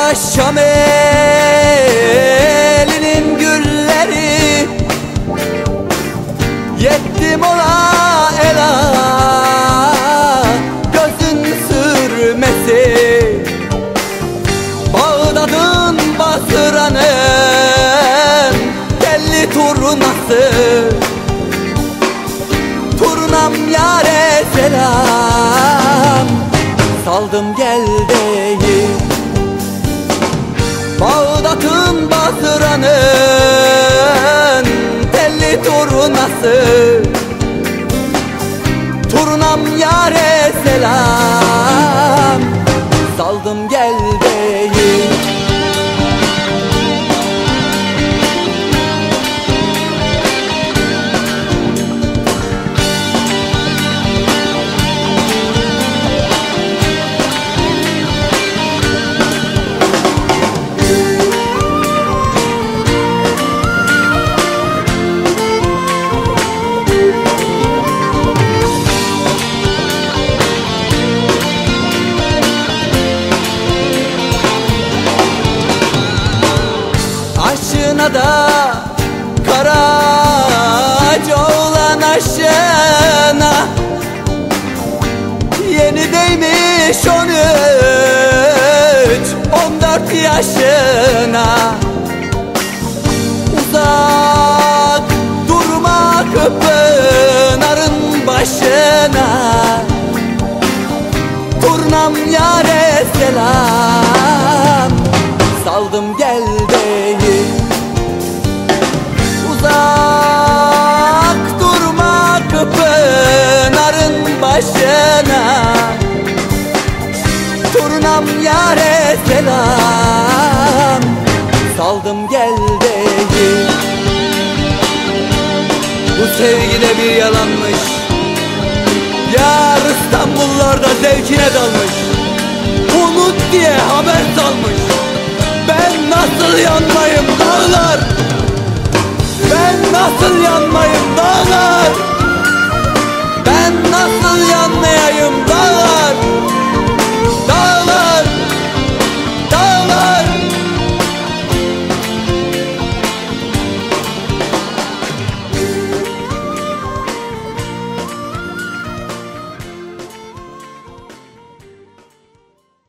Şam elinin gülleri, yettim ola ela gözün sürmesi. Bağdat'ın Basra'nın telli turnası, turnam yâre selam, saldım gel deyim. Bağdat'ın Basra'nın telli turnası, turnam yâre selam, saldım gel deyim. Aşına da Karaca oğlan aşına, yeni değmiş 13-14 yaşına. Uzak durma Pınar'ın başına, turnam yâre selam, saldım gel deyim. Uzak durma Pınar'ın başına, turnam yâre selam, saldım gel deyim. Bu sevgide bir yalanmış, yar İstanbullarda zevkine dalmış, unut diye haber salmış. Ben nasıl yanmayım dağlar, ben nasıl yanmayım dağlar, ben nasıl yanmayayım dağlar.